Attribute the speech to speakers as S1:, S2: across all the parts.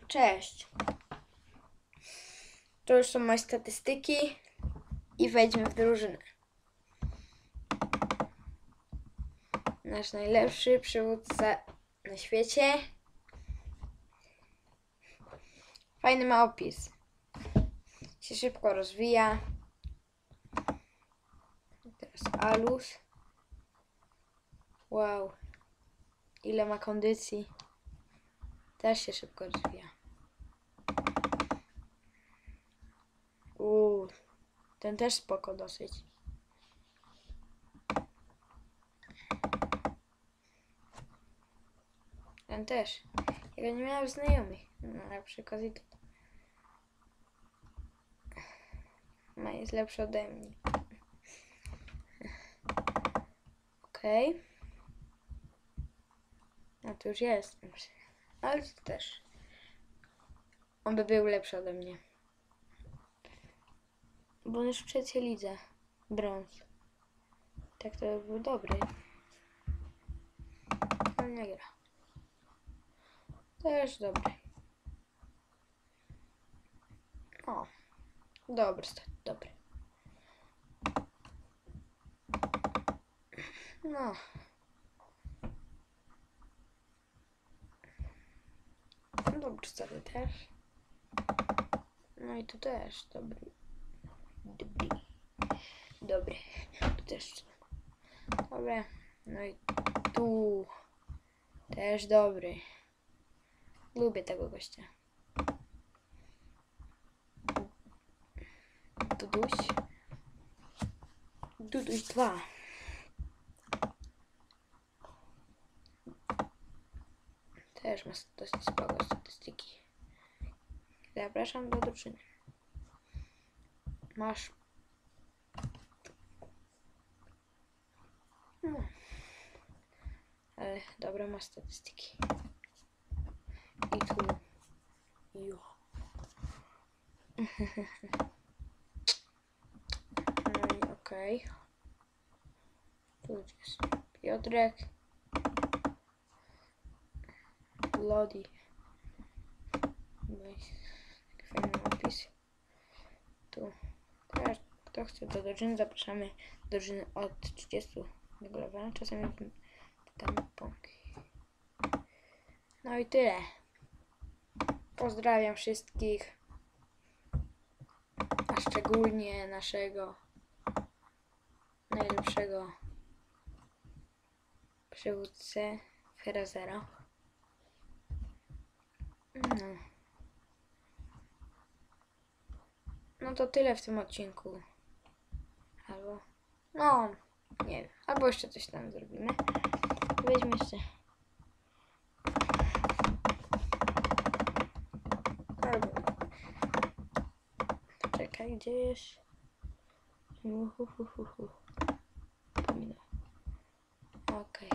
S1: Cześć. To już są moje statystyki i wejdźmy w drużynę. Nasz najlepszy przywódca na świecie. Fajny ma opis. Się szybko rozwija. Teraz Alus. Wow. Ile ma kondycji. Też się szybko rozwija. Ten też spoko dosyć. Ten też. Ja nie miałem znajomych. Na przykład i to. No, jest lepszy ode mnie. Okej. No to już jest. Ale to też. On by był lepszy ode mnie. Bo on już w trzeciej lidze. Brąz. Tak to by był dobry. Ale nie gra. Też dobry. O. Dobry stat. Dobry. No. Dobry staty też. No i tu też dobry. Dobry. Tu też. Dobre. No i tu też dobry. Lubię tego gościa. Duduś. Duduś 2. Też ma dosyć spoko statystyki. Zapraszam do drużyny. Masz. No. Ale dobre ma statystyki. I tu. Jo. No i okej. Tu jest Piotrek. Lodi. No i fajny opis. Tu. Teraz kto chce do drużyny, zapraszamy do drużyny od 30 do levela. Czasami tam pąki. No i tyle. Pozdrawiam wszystkich. A szczególnie naszego najlepszego przywódcę Ferazera. No to tyle w tym odcinku. Albo no, nie wiem. Albo jeszcze coś tam zrobimy. Weźmy jeszcze. Albo czekaj, gdzie jest? Okej.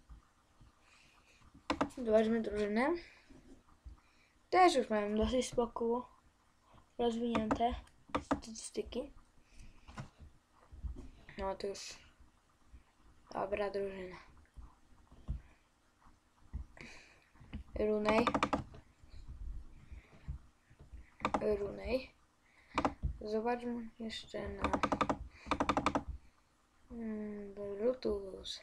S1: Zobaczmy drużynę. Też już mają dosyć spoko rozwinięte statystyki. No to już dobra drużyna. Runej. Zobaczmy jeszcze na Bluetooth.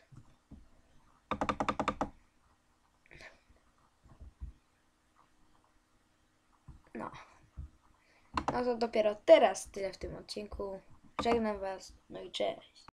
S1: No to dopiero teraz tyle w tym odcinku. Żegnam was, no i cześć.